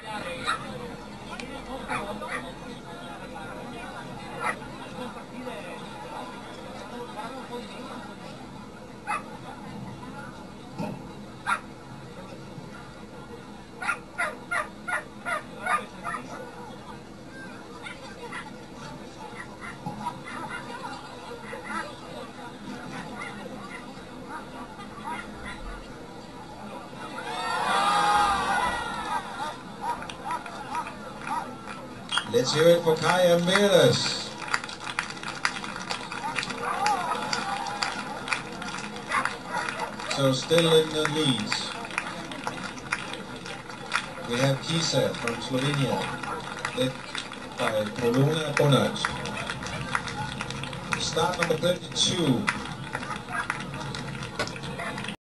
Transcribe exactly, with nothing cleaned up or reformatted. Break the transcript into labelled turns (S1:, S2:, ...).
S1: Let's hear it for Kaya Meres. So still in the lead. We have Kisa from Slovenia, led by Polona Bonat. Start number thirty-two.